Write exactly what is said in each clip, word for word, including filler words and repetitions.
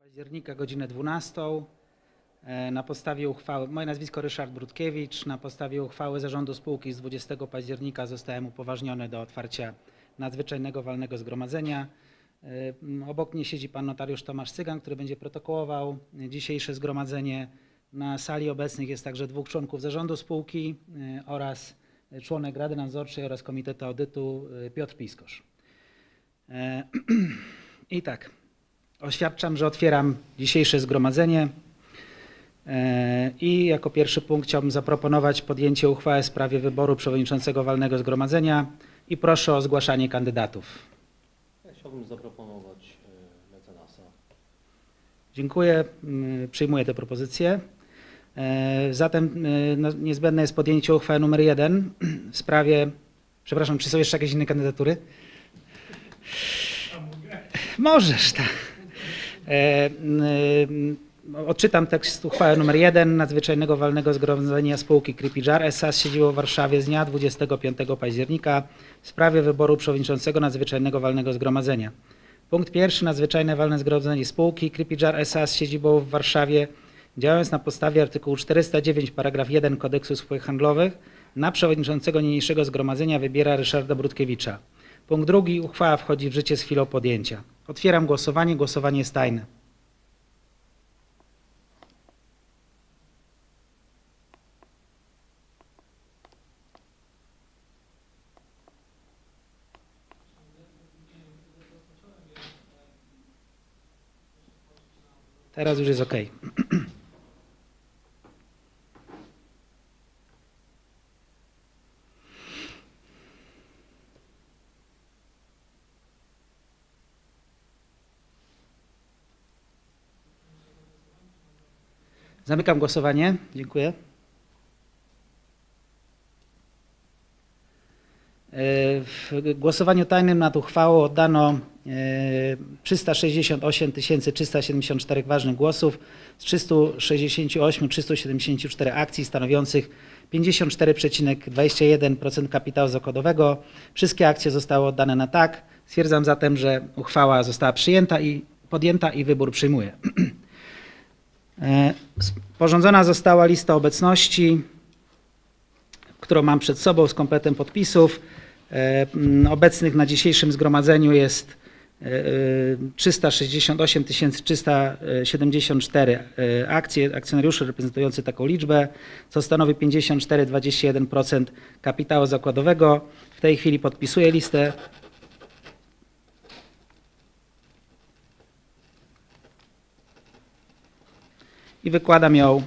października, godzinę dwunastą. Na podstawie uchwały, moje nazwisko Ryszard Brudkiewicz, na podstawie uchwały Zarządu Spółki z dwudziestego października zostałem upoważniony do otwarcia nadzwyczajnego walnego zgromadzenia. Obok mnie siedzi pan notariusz Tomasz Cygan, który będzie protokołował dzisiejsze zgromadzenie. Na sali obecnych jest także dwóch członków Zarządu Spółki oraz członek Rady Nadzorczej oraz Komitetu Audytu Piotr Piskosz. I tak, oświadczam, że otwieram dzisiejsze zgromadzenie i jako pierwszy punkt chciałbym zaproponować podjęcie uchwały w sprawie wyboru przewodniczącego walnego zgromadzenia i proszę o zgłaszanie kandydatów. Ja chciałbym zaproponować mecenasa. Dziękuję, przyjmuję tę propozycję. Zatem niezbędne jest podjęcie uchwały numer jeden w sprawie, przepraszam, czy są jeszcze jakieś inne kandydatury? Możesz, tak. Odczytam tekst uchwały numer jeden nadzwyczajnego walnego zgromadzenia spółki Kripidżar S A z siedzibą w Warszawie z dnia dwudziestego piątego października w sprawie wyboru przewodniczącego nadzwyczajnego walnego zgromadzenia. Punkt pierwszy. Nadzwyczajne walne zgromadzenie spółki Kripidżar S A z siedzibą w Warszawie, działając na podstawie artykułu czterysta dziewięć paragraf jeden Kodeksu Spółek Handlowych, na przewodniczącego niniejszego zgromadzenia wybiera Ryszarda Brudkiewicza. Punkt drugi. Uchwała wchodzi w życie z chwilą podjęcia. Otwieram głosowanie. Głosowanie jest tajne. Teraz już jest OK. Zamykam głosowanie. Dziękuję. W głosowaniu tajnym nad uchwałą oddano trzysta sześćdziesiąt osiem tysięcy trzysta siedemdziesiąt cztery ważnych głosów z trzystu sześćdziesięciu ośmiu tysięcy trzystu siedemdziesięciu czterech akcji stanowiących pięćdziesiąt cztery przecinek dwadzieścia jeden procent kapitału zakładowego. Wszystkie akcje zostały oddane na tak. Stwierdzam zatem, że uchwała została przyjęta i podjęta i wybór przyjmuję. Sporządzona została lista obecności, którą mam przed sobą z kompletem podpisów. Obecnych na dzisiejszym zgromadzeniu jest trzysta sześćdziesiąt osiem tysięcy trzysta siedemdziesiąt cztery akcje, akcjonariuszy reprezentujący taką liczbę, co stanowi pięćdziesiąt cztery przecinek dwadzieścia jeden procent kapitału zakładowego. W tej chwili podpisuję listę. I wykładam ją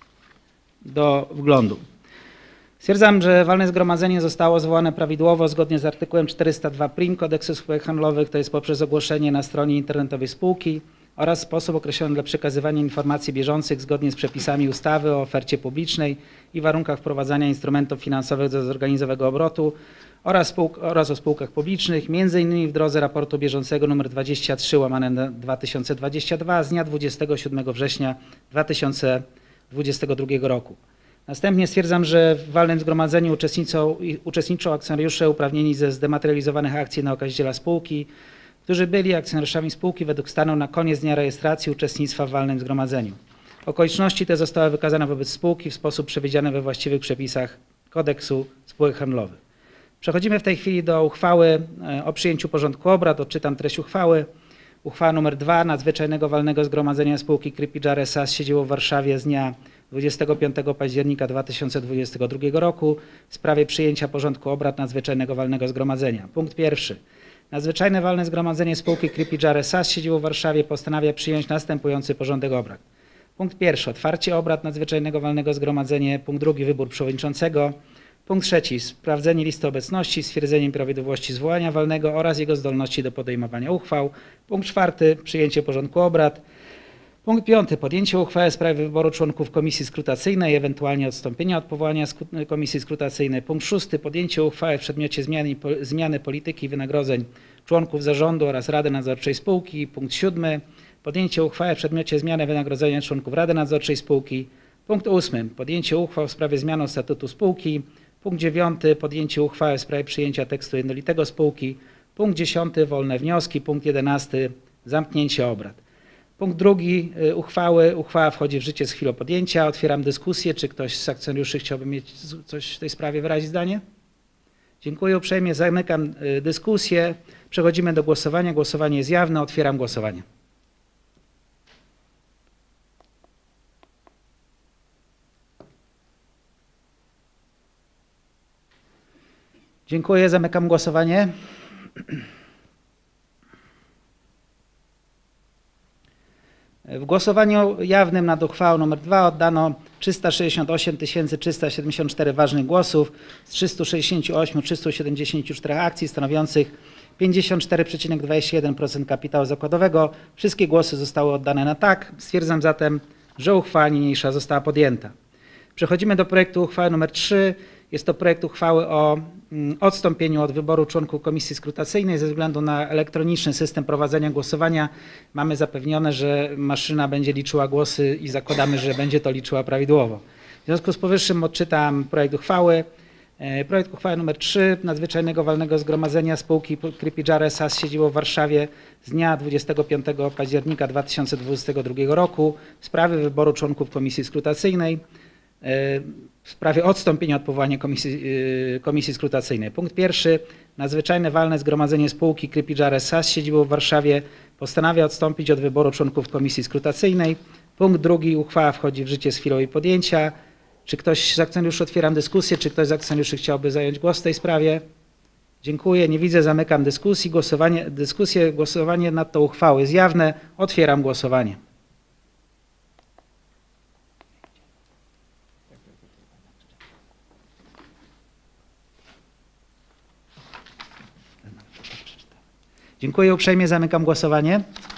do wglądu. Stwierdzam, że walne zgromadzenie zostało zwołane prawidłowo zgodnie z artykułem czterysta dwa prim Kodeksu Spółek Handlowych, to jest poprzez ogłoszenie na stronie internetowej spółki oraz sposób określony dla przekazywania informacji bieżących zgodnie z przepisami ustawy o ofercie publicznej i warunkach wprowadzania instrumentów finansowych do zorganizowanego obrotu oraz, spółk, oraz o spółkach publicznych, między innymi w drodze raportu bieżącego nr dwadzieścia trzy łamane na dwa tysiące dwadzieścia dwa z dnia dwudziestego siódmego września dwa tysiące dwudziestego drugiego roku. Następnie stwierdzam, że w walnym zgromadzeniu uczestniczą, uczestniczą akcjonariusze uprawnieni ze zdematerializowanych akcji na okaziciela spółki, którzy byli akcjonariuszami spółki według stanu na koniec dnia rejestracji uczestnictwa w walnym zgromadzeniu. Okoliczności te zostały wykazane wobec spółki w sposób przewidziany we właściwych przepisach Kodeksu Spółek Handlowych. Przechodzimy w tej chwili do uchwały o przyjęciu porządku obrad. Odczytam treść uchwały. Uchwała nr dwa nadzwyczajnego walnego zgromadzenia spółki Kripidżar S A z siedzibą w Warszawie z dnia dwudziestego piątego października dwa tysiące dwudziestego drugiego roku w sprawie przyjęcia porządku obrad nadzwyczajnego walnego zgromadzenia. Punkt pierwszy. Nadzwyczajne walne zgromadzenie spółki Kripidżar S A z siedzibą w Warszawie postanawia przyjąć następujący porządek obrad. Punkt pierwszy. Otwarcie obrad nadzwyczajnego walnego zgromadzenia. Punkt drugi. Wybór przewodniczącego. Punkt trzeci. Sprawdzenie listy obecności, stwierdzenie prawidłowości zwołania walnego oraz jego zdolności do podejmowania uchwał. Punkt czwarty. Przyjęcie porządku obrad. Punkt piąty. Podjęcie uchwały w sprawie wyboru członków komisji skrutacyjnej, ewentualnie odstąpienia od powołania komisji skrutacyjnej. Punkt szósty. Podjęcie uchwały w przedmiocie zmiany, zmiany polityki wynagrodzeń członków zarządu oraz Rady Nadzorczej spółki. Punkt siódmy. Podjęcie uchwały w przedmiocie zmiany wynagrodzenia członków Rady Nadzorczej spółki. Punkt ósmy. Podjęcie uchwał w sprawie zmiany statutu spółki. Punkt dziewiąty. Podjęcie uchwały w sprawie przyjęcia tekstu jednolitego spółki. Punkt dziesiąty. Wolne wnioski. Punkt jedenasty. Zamknięcie obrad. Punkt drugi y, uchwały. Uchwała wchodzi w życie z chwilą podjęcia. Otwieram dyskusję. Czy ktoś z akcjonariuszy chciałby mieć coś w tej sprawie, wyrazić zdanie? Dziękuję uprzejmie. Zamykam y, dyskusję. Przechodzimy do głosowania. Głosowanie jest jawne. Otwieram głosowanie. Dziękuję. Zamykam głosowanie. W głosowaniu jawnym nad uchwałą nr dwa oddano trzysta sześćdziesiąt osiem tysięcy trzysta siedemdziesiąt cztery ważnych głosów z trzystu sześćdziesięciu ośmiu tysięcy trzystu siedemdziesięciu czterech akcji stanowiących pięćdziesiąt cztery przecinek dwadzieścia jeden procent kapitału zakładowego. Wszystkie głosy zostały oddane na tak. Stwierdzam zatem, że uchwała niniejsza została podjęta. Przechodzimy do projektu uchwały nr trzy. Jest to projekt uchwały o odstąpieniu od wyboru członków komisji skrutacyjnej ze względu na elektroniczny system prowadzenia głosowania. Mamy zapewnione, że maszyna będzie liczyła głosy i zakładamy, że będzie to liczyła prawidłowo. W związku z powyższym odczytam projekt uchwały. Projekt uchwały nr trzy Nadzwyczajnego Walnego Zgromadzenia Spółki Kripidżar S A z siedzibą w Warszawie z dnia dwudziestego piątego października dwa tysiące dwudziestego drugiego roku w sprawie wyboru członków komisji skrutacyjnej. W sprawie odstąpienia od powołania komisji, komisji skrutacyjnej. Punkt pierwszy. Nadzwyczajne Walne Zgromadzenie Spółki Kripidżar S A z siedzibą w Warszawie postanawia odstąpić od wyboru członków komisji skrutacyjnej. Punkt drugi. Uchwała wchodzi w życie z chwilą jej podjęcia. Czy ktoś z akcjonariuszy, otwieram dyskusję, czy ktoś z akcjonariuszy chciałby zająć głos w tej sprawie? Dziękuję. Nie widzę. Zamykam dyskusję. Głosowanie, dyskusję, głosowanie nad tą uchwałą jest jawne. Otwieram głosowanie. Dziękuję uprzejmie. Zamykam głosowanie.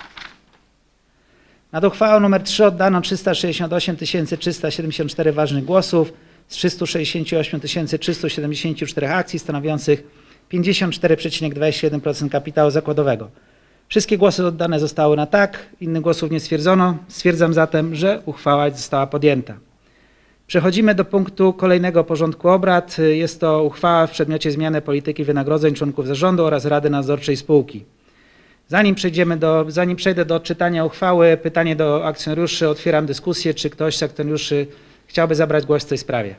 Nad uchwałą nr trzy oddano trzysta sześćdziesiąt osiem tysięcy trzysta siedemdziesiąt cztery ważnych głosów z trzystu sześćdziesięciu ośmiu tysięcy trzystu siedemdziesięciu czterech akcji stanowiących pięćdziesiąt cztery przecinek dwadzieścia jeden procent kapitału zakładowego. Wszystkie głosy oddane zostały na tak. Innych głosów nie stwierdzono. Stwierdzam zatem, że uchwała została podjęta. Przechodzimy do punktu kolejnego porządku obrad. Jest to uchwała w przedmiocie zmiany polityki wynagrodzeń członków zarządu oraz Rady Nadzorczej spółki. Zanim przejdziemy do, zanim przejdę do odczytania uchwały, pytanie do akcjonariuszy. Otwieram dyskusję. Czy ktoś z akcjonariuszy chciałby zabrać głos w tej sprawie?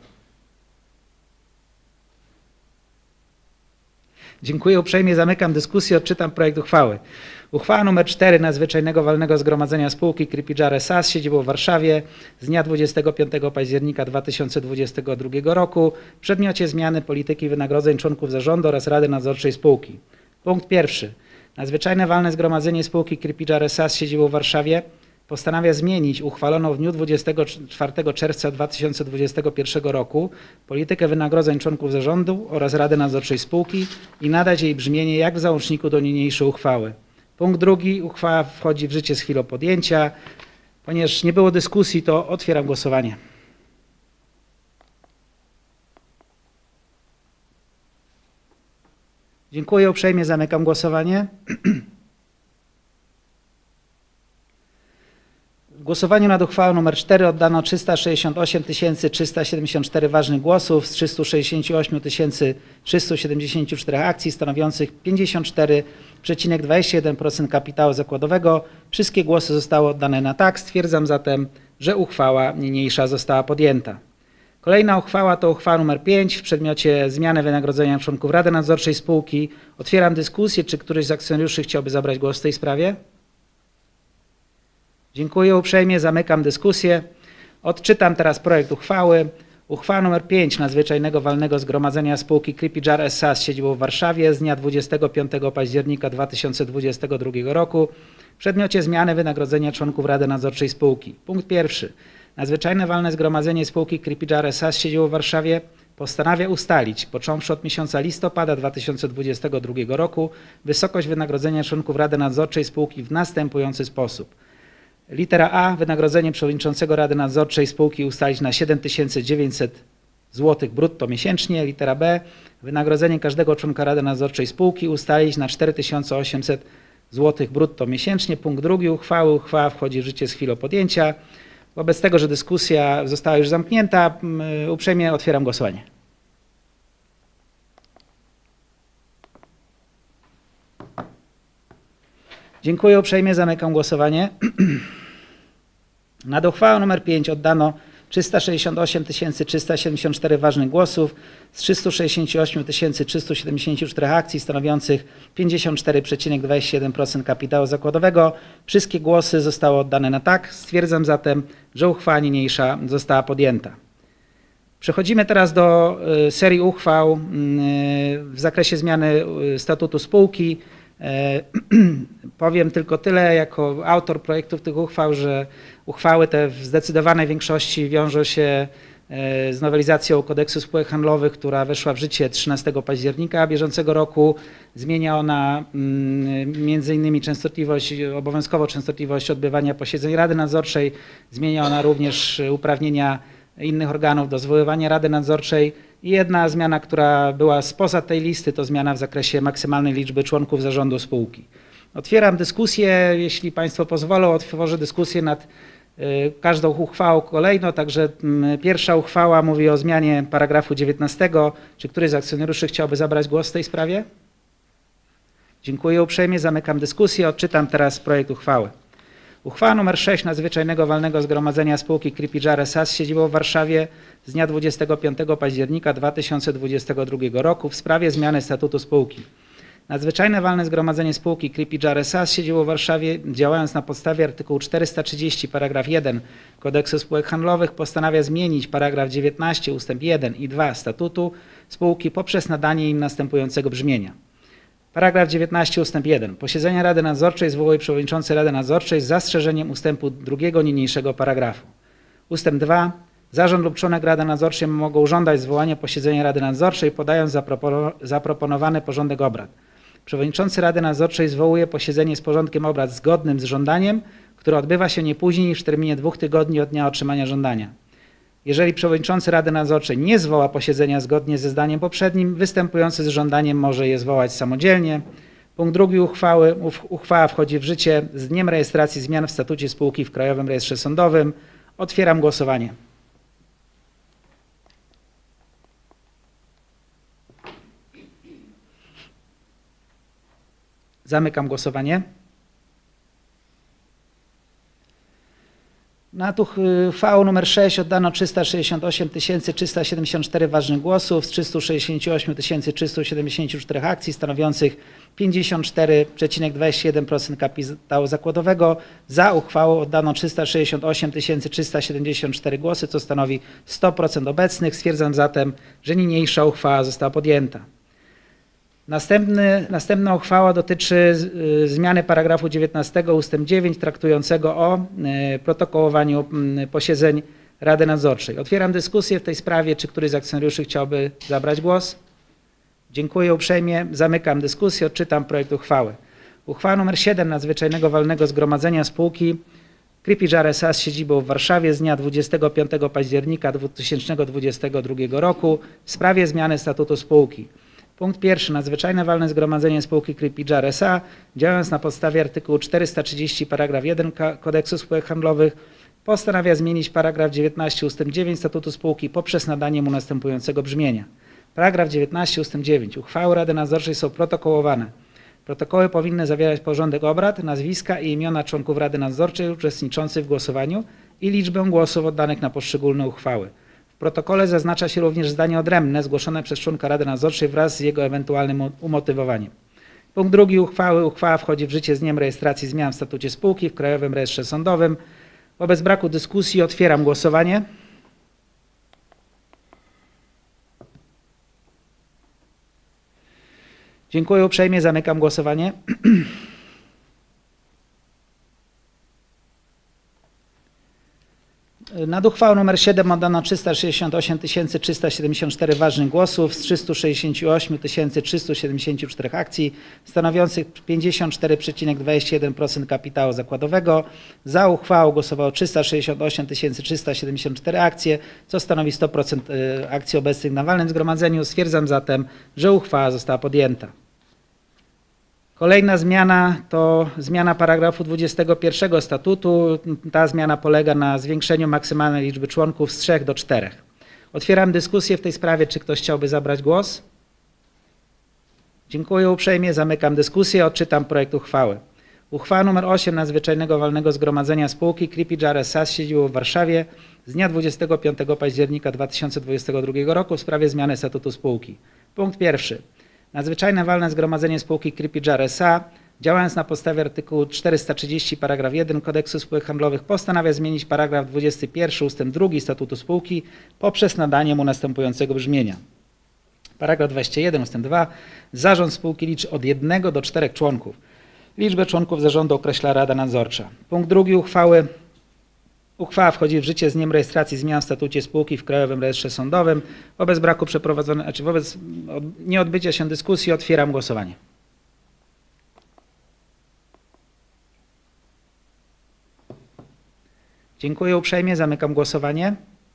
Dziękuję uprzejmie. Zamykam dyskusję. Odczytam projekt uchwały. Uchwała nr cztery Nadzwyczajnego Walnego Zgromadzenia Spółki Kripidżar S A z siedzibą w Warszawie z dnia dwudziestego piątego października dwa tysiące dwudziestego drugiego roku w przedmiocie zmiany polityki wynagrodzeń członków zarządu oraz Rady Nadzorczej spółki. Punkt pierwszy. Nadzwyczajne Walne Zgromadzenie Spółki Kripidżar S A z siedzibą w Warszawie postanawia zmienić uchwaloną w dniu dwudziestego czwartego czerwca dwa tysiące dwudziestego pierwszego roku politykę wynagrodzeń członków zarządu oraz Rady Nadzorczej spółki i nadać jej brzmienie jak w załączniku do niniejszej uchwały. Punkt drugi. Uchwała wchodzi w życie z chwilą podjęcia. Ponieważ nie było dyskusji, to otwieram głosowanie. Dziękuję uprzejmie. Zamykam głosowanie. W głosowaniu nad uchwałą nr cztery oddano trzysta sześćdziesiąt osiem tysięcy trzysta siedemdziesiąt cztery ważnych głosów z trzystu sześćdziesięciu ośmiu tysięcy trzystu siedemdziesięciu czterech akcji stanowiących pięćdziesiąt cztery przecinek dwadzieścia jeden procent kapitału zakładowego. Wszystkie głosy zostały oddane na tak. Stwierdzam zatem, że uchwała niniejsza została podjęta. Kolejna uchwała to uchwała nr pięć w przedmiocie zmiany wynagrodzenia członków Rady Nadzorczej spółki. Otwieram dyskusję. Czy któryś z akcjonariuszy chciałby zabrać głos w tej sprawie? Dziękuję uprzejmie. Zamykam dyskusję. Odczytam teraz projekt uchwały. Uchwała nr pięć Nadzwyczajnego Walnego Zgromadzenia Spółki Kripidżar S A z siedzibą w Warszawie z dnia dwudziestego piątego października dwa tysiące dwudziestego drugiego roku w przedmiocie zmiany wynagrodzenia członków Rady Nadzorczej spółki. Punkt pierwszy. Nadzwyczajne Walne Zgromadzenie Spółki Kripidżar S A z siedzibą w Warszawie postanawia ustalić, począwszy od miesiąca listopada dwa tysiące dwudziestego drugiego roku, wysokość wynagrodzenia członków Rady Nadzorczej spółki w następujący sposób. Litera A. Wynagrodzenie przewodniczącego Rady Nadzorczej spółki ustalić na siedem tysięcy dziewięćset złotych brutto miesięcznie. Litera B. Wynagrodzenie każdego członka Rady Nadzorczej spółki ustalić na cztery tysiące osiemset złotych brutto miesięcznie. Punkt drugi uchwały. Uchwała wchodzi w życie z chwilą podjęcia. Wobec tego, że dyskusja została już zamknięta, uprzejmie otwieram głosowanie. Dziękuję uprzejmie, zamykam głosowanie. Nad uchwałą nr pięć oddano trzysta sześćdziesiąt osiem tysięcy trzysta siedemdziesiąt cztery ważnych głosów z trzystu sześćdziesięciu ośmiu tysięcy trzystu siedemdziesięciu czterech akcji stanowiących pięćdziesiąt cztery przecinek dwadzieścia jeden procent kapitału zakładowego. Wszystkie głosy zostały oddane na tak. Stwierdzam zatem, że uchwała niniejsza została podjęta. Przechodzimy teraz do y, serii uchwał y, w zakresie zmiany y, statutu spółki. Powiem tylko tyle jako autor projektów tych uchwał, że uchwały te w zdecydowanej większości wiążą się z nowelizacją kodeksu spółek handlowych, która weszła w życie trzynastego października bieżącego roku. Zmienia ona między innymi częstotliwość, obowiązkowo częstotliwość odbywania posiedzeń Rady Nadzorczej. Zmienia ona również uprawnienia innych organów do zwoływania Rady Nadzorczej. I jedna zmiana, która była spoza tej listy, to zmiana w zakresie maksymalnej liczby członków zarządu spółki. Otwieram dyskusję, jeśli Państwo pozwolą, otworzę dyskusję nad y, każdą uchwałą kolejno, także y, pierwsza uchwała mówi o zmianie paragrafu dziewiętnastego. Czy któryś z akcjonariuszy chciałby zabrać głos w tej sprawie? Dziękuję uprzejmie, zamykam dyskusję, odczytam teraz projekt uchwały. Uchwała nr sześć Nadzwyczajnego Walnego Zgromadzenia Spółki Kripidżar S A z siedzibą w Warszawie z dnia dwudziestego piątego października dwa tysiące dwudziestego drugiego roku w sprawie zmiany statutu spółki. Nadzwyczajne Walne Zgromadzenie Spółki Kripidżar S A z siedzibą w Warszawie, działając na podstawie artykułu czterysta trzydzieści paragraf jeden Kodeksu Spółek Handlowych, postanawia zmienić paragraf dziewiętnasty ustęp jeden i dwa statutu spółki poprzez nadanie im następującego brzmienia. Paragraf dziewiętnasty ustęp jeden. Posiedzenia Rady Nadzorczej zwołuje przewodniczący Rady Nadzorczej z zastrzeżeniem ustępu drugiego niniejszego paragrafu. Ustęp dwa. Zarząd lub członek Rady Nadzorczej mogą żądać zwołania posiedzenia Rady Nadzorczej, podając zaproponowany porządek obrad. Przewodniczący Rady Nadzorczej zwołuje posiedzenie z porządkiem obrad zgodnym z żądaniem, które odbywa się nie później niż w terminie dwóch tygodni od dnia otrzymania żądania. Jeżeli przewodniczący Rady Nadzorczej nie zwoła posiedzenia zgodnie ze zdaniem poprzednim, występujący z żądaniem może je zwołać samodzielnie. Punkt drugi uchwały. Uchwała wchodzi w życie z dniem rejestracji zmian w statucie spółki w Krajowym Rejestrze Sądowym. Otwieram głosowanie. Zamykam głosowanie. Nad uchwałą nr sześć oddano trzysta sześćdziesiąt osiem tysięcy trzysta siedemdziesiąt cztery ważnych głosów z trzystu sześćdziesięciu ośmiu tysięcy trzystu siedemdziesięciu czterech akcji stanowiących pięćdziesiąt cztery przecinek dwadzieścia jeden procent kapitału zakładowego. Za uchwałą oddano trzysta sześćdziesiąt osiem tysięcy trzysta siedemdziesiąt cztery głosy, co stanowi sto procent obecnych. Stwierdzam zatem, że niniejsza uchwała została podjęta. Następny, następna uchwała dotyczy y, zmiany paragrafu dziewiętnastego ustęp dziewięć traktującego o y, protokołowaniu y, posiedzeń Rady Nadzorczej. Otwieram dyskusję w tej sprawie. Czy któryś z akcjonariuszy chciałby zabrać głos? Dziękuję uprzejmie. Zamykam dyskusję. Odczytam projekt uchwały. Uchwała nr siedem Nadzwyczajnego Walnego Zgromadzenia Spółki Kripidżar S A z siedzibą w Warszawie z dnia dwudziestego piątego października dwa tysiące dwudziestego drugiego roku w sprawie zmiany statutu spółki. Punkt pierwszy. Nadzwyczajne Walne Zgromadzenie Spółki Kripidżar S A, działając na podstawie artykułu czterysta trzydzieści paragraf jeden Kodeksu Spółek Handlowych, postanawia zmienić paragraf dziewiętnasty ustęp dziewięć statutu spółki poprzez nadanie mu następującego brzmienia. Paragraf dziewiętnasty ustęp dziewięć. Uchwały Rady Nadzorczej są protokołowane. Protokoły powinny zawierać porządek obrad, nazwiska i imiona członków Rady Nadzorczej uczestniczących w głosowaniu i liczbę głosów oddanych na poszczególne uchwały. W protokole zaznacza się również zdanie odrębne zgłoszone przez członka Rady Nadzorczej wraz z jego ewentualnym umotywowaniem. Punkt drugi uchwały. Uchwała wchodzi w życie z dniem rejestracji zmian w statucie spółki w Krajowym Rejestrze Sądowym. Wobec braku dyskusji otwieram głosowanie. Dziękuję uprzejmie. Zamykam głosowanie. Nad uchwałą nr siedem oddano trzysta sześćdziesiąt osiem tysięcy trzysta siedemdziesiąt cztery ważnych głosów z trzystu sześćdziesięciu ośmiu tysięcy trzystu siedemdziesięciu czterech akcji stanowiących pięćdziesiąt cztery przecinek dwadzieścia jeden procent kapitału zakładowego. Za uchwałą głosowało trzysta sześćdziesiąt osiem tysięcy trzysta siedemdziesiąt cztery akcje, co stanowi sto procent akcji obecnych na walnym zgromadzeniu. Stwierdzam zatem, że uchwała została podjęta. Kolejna zmiana to zmiana paragrafu dwudziestego pierwszego statutu. Ta zmiana polega na zwiększeniu maksymalnej liczby członków z trzech do czterech. Otwieram dyskusję w tej sprawie. Czy ktoś chciałby zabrać głos? Dziękuję uprzejmie. Zamykam dyskusję. Odczytam projekt uchwały. Uchwała nr osiem Nadzwyczajnego Walnego Zgromadzenia Spółki Kripidżar S A z siedzibą w Warszawie z dnia dwudziestego piątego października dwa tysiące dwudziestego drugiego roku w sprawie zmiany statutu spółki. Punkt pierwszy. Nadzwyczajne Walne Zgromadzenie Spółki Kripidżar S A, działając na podstawie artykułu czterysta trzydzieści paragraf jeden Kodeksu Spółek Handlowych, postanawia zmienić paragraf dwudziesty pierwszy ustęp drugi statutu spółki poprzez nadanie mu następującego brzmienia. Paragraf dwudziesty pierwszy ustęp dwa. Zarząd spółki liczy od jednego do czterech członków. Liczbę członków zarządu określa Rada Nadzorcza. Punkt drugi uchwały. Uchwała wchodzi w życie z dniem rejestracji zmian w statucie spółki w Krajowym Rejestrze Sądowym. Wobec braku przeprowadzonej, znaczy wobec nieodbycia się dyskusji otwieram głosowanie. Dziękuję uprzejmie. Zamykam głosowanie.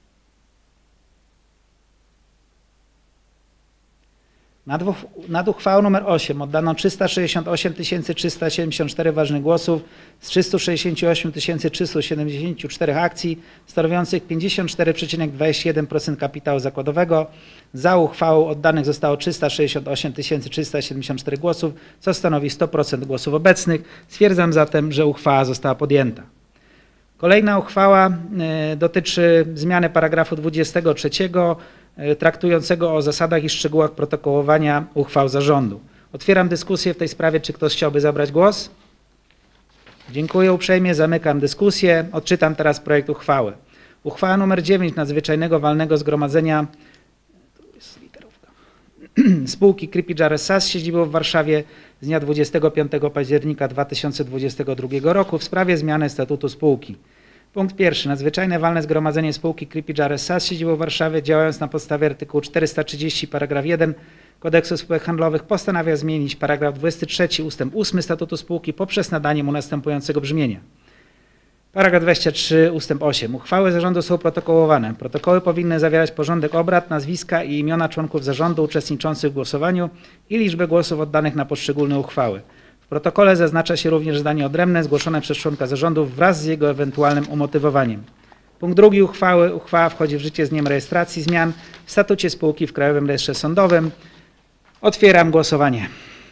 Nad, nad uchwałą nr osiem oddano trzysta sześćdziesiąt osiem tysięcy trzysta siedemdziesiąt cztery ważnych głosów z trzystu sześćdziesięciu ośmiu tysięcy trzystu siedemdziesięciu czterech akcji stanowiących pięćdziesiąt cztery przecinek dwadzieścia jeden procent kapitału zakładowego. Za uchwałą oddanych zostało trzysta sześćdziesiąt osiem tysięcy trzysta siedemdziesiąt cztery głosów, co stanowi sto procent głosów obecnych. Stwierdzam zatem, że uchwała została podjęta. Kolejna uchwała y, dotyczy zmiany paragrafu dwudziestego trzeciego y, traktującego o zasadach i szczegółach protokołowania uchwał zarządu. Otwieram dyskusję w tej sprawie. Czy ktoś chciałby zabrać głos? Dziękuję uprzejmie. Zamykam dyskusję. Odczytam teraz projekt uchwały. Uchwała nr dziewięć Nadzwyczajnego Walnego Zgromadzenia tu jest literówka, Spółki Kripidżar S A z siedzibą w Warszawie z dnia dwudziestego piątego października dwa tysiące dwudziestego drugiego roku w sprawie zmiany statutu spółki. Punkt pierwszy. Nadzwyczajne Walne Zgromadzenie Spółki Kripidżar S A z siedzibą w Warszawie, działając na podstawie artykułu czterysta trzydzieści paragraf jeden Kodeksu Spółek Handlowych, postanawia zmienić paragraf dwudziesty trzeci ustęp ósmy statutu spółki poprzez nadanie mu następującego brzmienia. Paragraf dwudziesty trzeci ustęp osiem. Uchwały zarządu są protokołowane. Protokoły powinny zawierać porządek obrad, nazwiska i imiona członków zarządu uczestniczących w głosowaniu i liczbę głosów oddanych na poszczególne uchwały. W protokole zaznacza się również zdanie odrębne zgłoszone przez członka zarządu wraz z jego ewentualnym umotywowaniem. Punkt drugi uchwały. Uchwała wchodzi w życie z dniem rejestracji zmian w statucie spółki w Krajowym Rejestrze Sądowym. Otwieram głosowanie.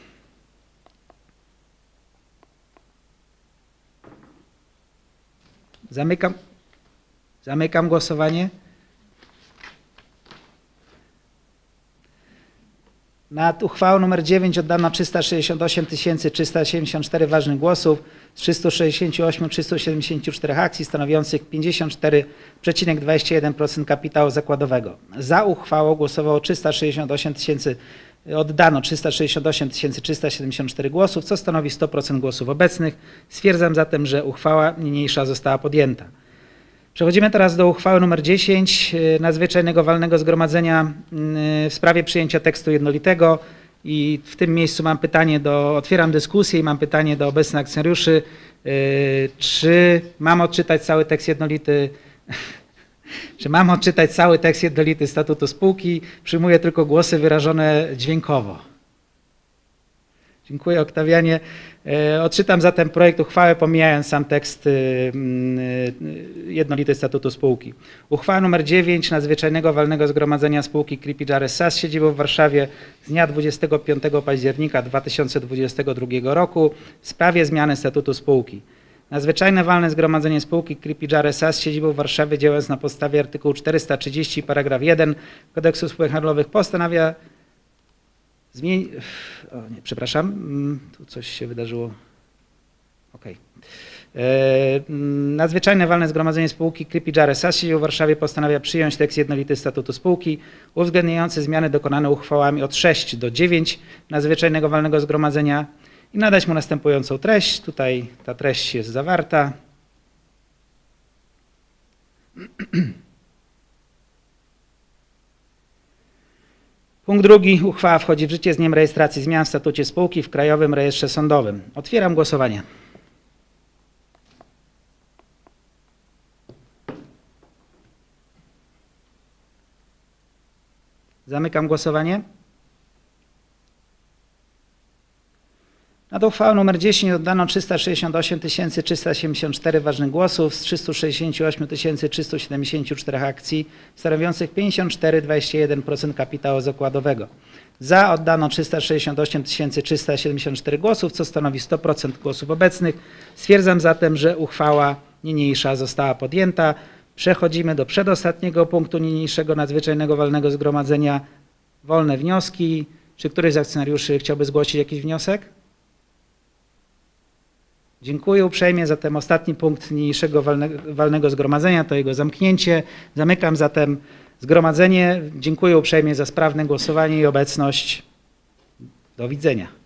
Zamykam, zamykam głosowanie. Nad uchwałą nr dziewięć oddano trzysta sześćdziesiąt osiem tysięcy trzysta siedemdziesiąt cztery ważnych głosów z trzystu sześćdziesięciu ośmiu tysięcy trzystu siedemdziesięciu czterech akcji stanowiących pięćdziesiąt cztery przecinek dwadzieścia jeden procent kapitału zakładowego. Za uchwałą głosowało trzysta sześćdziesiąt osiem tysięcy, oddano trzysta sześćdziesiąt osiem tysięcy trzysta siedemdziesiąt cztery głosów, co stanowi sto procent głosów obecnych. Stwierdzam zatem, że uchwała niniejsza została podjęta. Przechodzimy teraz do uchwały nr dziesięć Nadzwyczajnego Walnego Zgromadzenia w sprawie przyjęcia tekstu jednolitego i w tym miejscu mam pytanie do, otwieram dyskusję i mam pytanie do obecnych akcjonariuszy, czy mam odczytać cały tekst jednolity, czy mam odczytać cały tekst jednolity statutu spółki? Przyjmuję tylko głosy wyrażone dźwiękowo. Dziękuję, Oktawianie. Odczytam zatem projekt uchwały, pomijając sam tekst jednolity statutu spółki. Uchwała nr dziewięć Nadzwyczajnego Walnego Zgromadzenia Spółki Kripidżar S A z siedzibą w Warszawie z dnia dwudziestego piątego października dwa tysiące dwudziestego drugiego roku w sprawie zmiany statutu spółki. Nadzwyczajne Walne Zgromadzenie Spółki Kripidżar S A z siedzibą w Warszawie, działając na podstawie artykułu czterysta trzydzieści paragraf jeden Kodeksu Spółek Handlowych, postanawia zmienić... O nie, przepraszam, tu coś się wydarzyło. Okej. Nadzwyczajne Walne Zgromadzenie Spółki Kripidżar S A z siedzibą w Warszawie postanawia przyjąć tekst jednolity statutu spółki, uwzględniający zmiany dokonane uchwałami od sześć do dziewięć Nadzwyczajnego Walnego Zgromadzenia i nadać mu następującą treść. Tutaj ta treść jest zawarta. Punkt drugi. Uchwała wchodzi w życie z dniem rejestracji zmian w statucie spółki w Krajowym Rejestrze Sądowym. Otwieram głosowanie. Zamykam głosowanie. Nad uchwałą nr dziesięć oddano trzysta sześćdziesiąt osiem tysięcy trzysta siedemdziesiąt cztery ważnych głosów z trzystu sześćdziesięciu ośmiu tysięcy trzystu siedemdziesięciu czterech akcji stanowiących pięćdziesiąt cztery przecinek dwadzieścia jeden procent kapitału zakładowego. Za oddano trzysta sześćdziesiąt osiem tysięcy trzysta siedemdziesiąt cztery głosów, co stanowi sto procent głosów obecnych. Stwierdzam zatem, że uchwała niniejsza została podjęta. Przechodzimy do przedostatniego punktu niniejszego nadzwyczajnego walnego zgromadzenia. Wolne wnioski. Czy któryś z akcjonariuszy chciałby zgłosić jakiś wniosek? Dziękuję uprzejmie. Zatem ostatni punkt niniejszego walnego, walnego zgromadzenia to jego zamknięcie. Zamykam zatem zgromadzenie. Dziękuję uprzejmie za sprawne głosowanie i obecność. Do widzenia.